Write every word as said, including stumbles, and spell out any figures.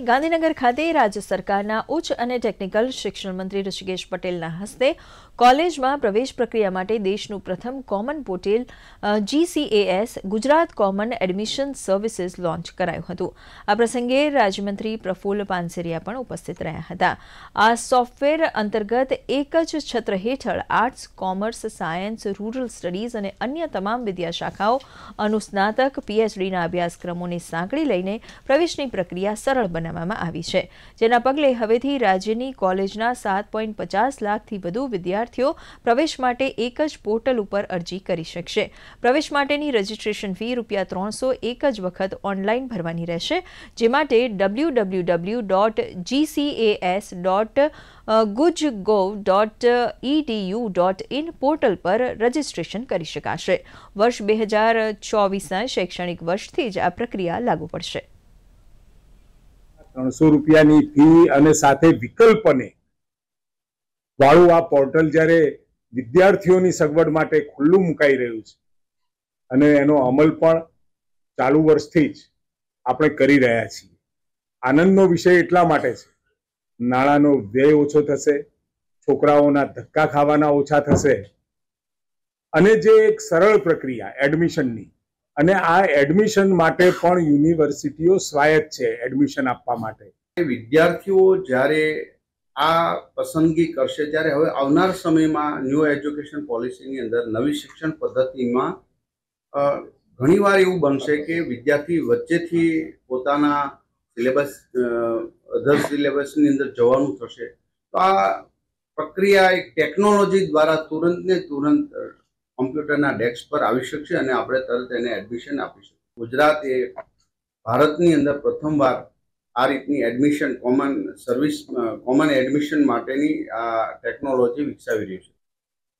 ગાંધીનગર ખાતે રાજ્ય સરકારના ઉચ્ચ અને ટેકનિકલ શિક્ષણ મંત્રી ઋષિકેશ પટેલના હસ્તે કોલેજમાં પ્રવેશ પ્રક્રિયા માટે દેશનું પ્રથમ common portal GCAS Gujarat common admission services launch કરાયું હતું। આ પ્રસંગે રાજ્યમંત્રી પ્રફુલ્લ પાનસેરિયા પણ ઉપસ્થિત રહ્યા હતા। આ સોફ્ટવેર અંતર્ગત એક જ છત્ર હેઠળ arts, commerce, science, rural studies અને અન્ય તમામ વિદ્યાશાખાઓ, અનુસ્નાતક, પીએચડીના અભ્યાસક્રમોને સાંકળી લઈને પ્રવેશની પ્રક્રિયા સરળ બનાવવામાં આવી છે, જેના પગલે હવેથી રાજ્યની કોલેજના સાત પોઈન્ટ પચાસ લાખથી વધુ વિદ્યાર્થીઓ પ્રવેશ માટે એક જ પોર્ટલ ઉપર અરજી કરી શકશે। પ્રવેશ માટેની રજીસ્ટ્રેશન ફી રૂપિયા ત્રણસો એક જ વખત ઓનલાઈન ભરવાની રહેશે, જે માટે W W W dot GCAS dot gujgov dot EDU dot in portal પર રજીસ્ટ્રેશન કરી શકાશે। વર્ષ બે હજાર ચોવીસના શૈક્ષણિક વર્ષથી જ આ પ્રક્રિયા લાગુ પડશે। ત્રણસો રૂપિયાની ફી અને સાથે વિકલ્પને વાળું આ પોર્ટલ જ્યારે વિદ્યાર્થીઓની સગવડ માટે ખુલ્લું મુકાઈ રહ્યું છે અને એનો અમલ પણ ચાલુ વર્ષથી જ આપણે કરી રહ્યા છીએ। આનંદનો વિષય એટલા માટે છે, નાણાંનો વ્યય ઓછો થશે, છોકરાઓના ધક્કા ખાવાના ઓછા થશે અને જે એક સરળ પ્રક્રિયા એડમિશનની, અને આ એડમિશન માટે પણ યુનિવર્સિટીઓ સ્વાયત્ત છે એડમિશન આપવા માટે। વિદ્યાર્થીઓ જ્યારે આ પસંદગી કરશે ત્યારે હવે આવનાર સમયમાં ન્યૂ એજ્યુકેશન પોલિસીની અંદર નવી શિક્ષણ પદ્ધતિમાં ઘણીવાર એવું બનશે કે વિદ્યાર્થી વચ્ચેથી પોતાના સિલેબસ અધર સિલેબસની અંદર જવાનું થશે, તો આ પ્રક્રિયા એક ટેકનોલોજી દ્વારા તુરંત ને તુરંત કોમ્પ્યુટરના ડેસ્ક પર આવી શકશે અને આપણે તરત એને એડમિશન આપી શકીએ। ગુજરાત એ ભારતની અંદર પ્રથમવાર આ રીતની admission common service common admission માટેની આ ટેકનોલોજી વિકસાવી રહ્યું છે।